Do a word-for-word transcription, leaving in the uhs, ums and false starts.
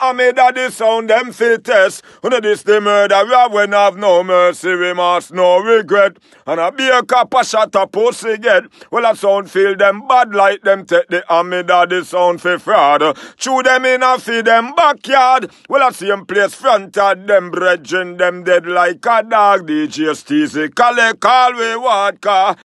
Amidaddy sound them fittest. When this the murder, we have when have no mercy, we must no regret. And a be a cop a Shotta pussy get. Well, a sound feel them bad like them take the Amidaddy sound for fraud. Chew them in and feed them backyard. Well, I see them place front of them brethren, them dead like a dog. D J Steezy, call it, call we vodka.